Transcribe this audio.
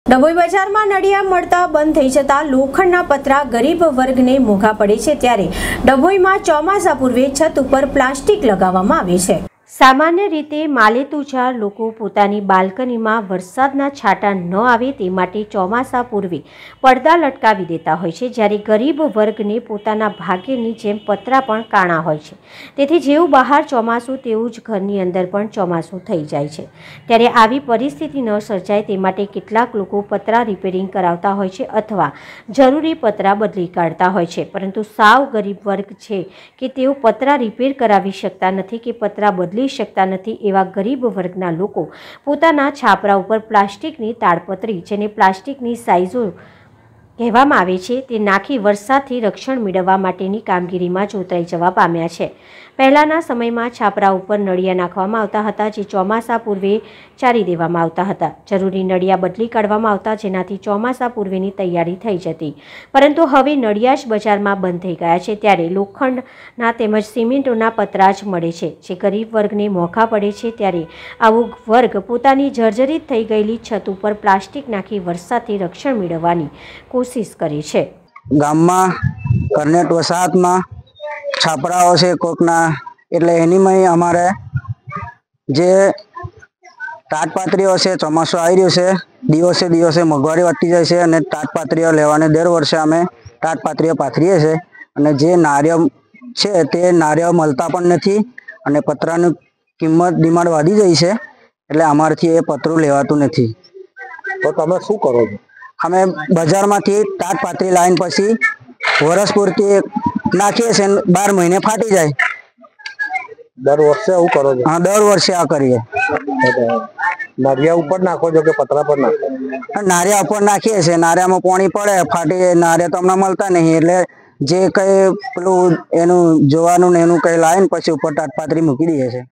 ડભોઈ બજારમાં નળિયા મળતા બંધ થઈ જતા લોખંડના પતરા ગરીબ વર્ગને મોંઘા પડે છે, ત્યારે ડભોઈમાં ચોમાસા પૂર્વે છત ઉપર પ્લાસ્ટિક લગાવવામાં આવે છે। સામાન્ય રીતે માલેતુજાર લોકો પોતાની બાલ્કનીમાં વરસાદના છાંટા ન આવે તે માટે ચોમાસા પૂર્વે પડદા લટકાવી દેતા હોય છે, જ્યારે ગરીબ વર્ગને પોતાના ભાગ્યની જેમ પતરા પણ કાણા હોય છે। તેથી જેવું બહાર ચોમાસું તેવું જ ઘરની અંદર પણ ચોમાસું થઈ જાય છે। ત્યારે આવી પરિસ્થિતિ ન સર્જાય તે માટે કેટલાક લોકો પતરા રિપેરિંગ કરાવતા હોય છે અથવા જરૂરી પતરા બદલી કાઢતા હોય છે, પરંતુ સાવ ગરીબ વર્ગ છે કે તેઓ પતરા રિપેર કરાવી શકતા નથી કે પતરા બદલી શકતા નથી, એવા ગરીબ વર્ગના લોકો પોતાના છાપરા ઉપર પ્લાસ્ટિકની તાડપત્રી, જેને પ્લાસ્ટિકની સાઇઝો કહેવામાં આવે છે, તે નાખી વરસાદથી રક્ષણ મેળવવા માટેની કામગીરીમાં જોતરાઈ જવા પામ્યા છે। પહેલાંના સમયમાં છાપરા ઉપર નળિયા નાખવામાં આવતા હતા, જે ચોમાસા પૂર્વે ચારી દેવામાં આવતા હતા। જરૂરી નળિયા બદલી કાઢવામાં આવતા, જેનાથી ચોમાસા પૂર્વેની તૈયારી થઈ જતી, પરંતુ હવે નળિયા જ બજારમાં બંધ થઈ ગયા છે। ત્યારે લોખંડના તેમજ સિમેન્ટોના પતરા જ મળે છે, જે ગરીબ વર્ગને મોંઘા પડે છે। ત્યારે આવો વર્ગ પોતાની જર્જરિત થઈ ગયેલી છત ઉપર પ્લાસ્ટિક નાખી વરસાદથી રક્ષણ મેળવવાની કોશિશ કરે છે। ગામમાં કરનેટ વસાહતમાં છાપરાઓ છે કોકના, એટલે એની અમારે જે તાટપાત્રીઓ છે, ચોમાસું આવી રહ્યું છે, દિવસે દિવસે મોંઘવારી વધતી જાય છે અને તાટપાત્રીઓ લેવાને દર વર્ષે અમે તાટપાત્રીઓ પાથરીએ છીએ, અને જે નારિયેળ છે તે નારિયેળ મળતા પણ નથી અને પતરાની કિંમત ડિમાન્ડ વધી જાય છે, એટલે અમારથી એ પતરું લેવાતું નથી। તો તમે શું કરો છો? અમે બજારમાંથી તાટપાત્રી લાઈન પછી વર્ષ પૂરતી નાખીએ છીએ, 12 મહિને ફાટી જાય। દર વર્ષે આવું કરો છો? હા, દર વર્ષે આ કરીએ। નારિયા ઉપર નાખો છો કે પતરા પર નાખો? નારિયા ઉપર નાખીએ છીએ, નારિયામાં પાણી પડે, ફાટી નારિયા તો અમને મળતા નહીં, એટલે જે કઈ પેલું એનું જોવાનું ને એનું કઈ લાઈન પછી ઉપર તાટપાત્રી મૂકી દઈએ છીએ।